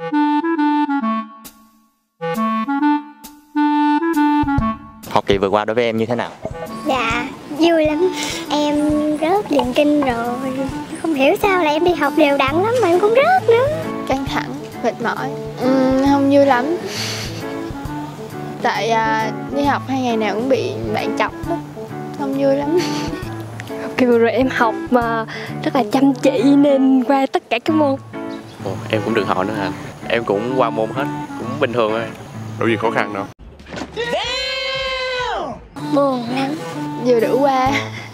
Học kỳ vừa qua đối với em như thế nào? Dạ, vui lắm. Em rớt liền kinh rồi. Không hiểu sao là em đi học đều đặn lắm mà em cũng rớt nữa. Căng thẳng, mệt mỏi. Không vui lắm. Tại đi học 2 ngày nào cũng bị bạn chọc đó. Không vui lắm. Học kỳ vừa rồi em học mà rất là chăm chỉ nên qua tất cả các môn. Ồ, em cũng được hỏi nữa hả? Em cũng qua môn hết, cũng bình thường thôi. Đâu gì khó khăn đâu. Buồn lắm. Vừa đủ qua.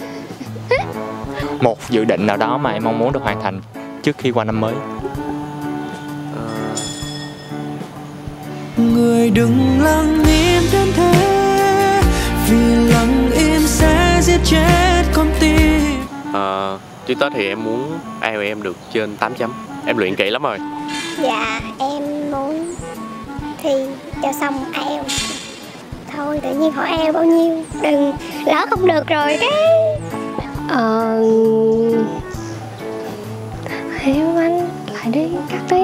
Một dự định nào đó mà em mong muốn được hoàn thành trước khi qua năm mới? Người đừng lặng im đến thế, vì lặng im sẽ giết chết con tim. Trước Tết thì em muốn IELTS em được trên 8 chấm. Em luyện kỹ lắm rồi. Dạ, em muốn thi cho xong IELTS. Thôi tự nhiên hỏi IELTS bao nhiêu, đừng lỡ không được rồi cái Hiểu anh, lại đi, cắt đi.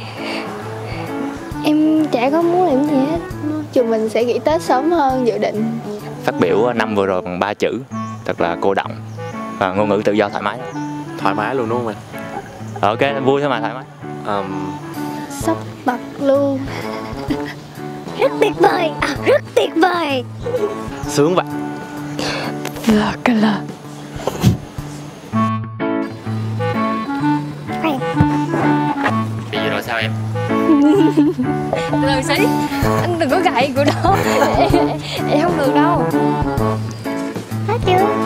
Em chả có muốn làm gì hết. Trường mình sẽ nghỉ Tết sớm hơn dự định. Phát biểu năm vừa rồi bằng 3 chữ, thật là cô đọng và ngôn ngữ tự do thoải mái. Thoải mái luôn đúng không anh? Ok, vui thôi mà thoải mái. Sắp bật luôn. rất tuyệt vời, rất tuyệt vời. Sướng vậy. Là cái là Khoan, Bây giờ rồi sao em? lần xí. Anh đừng có gậy của đó. Em không được đâu. hết chưa?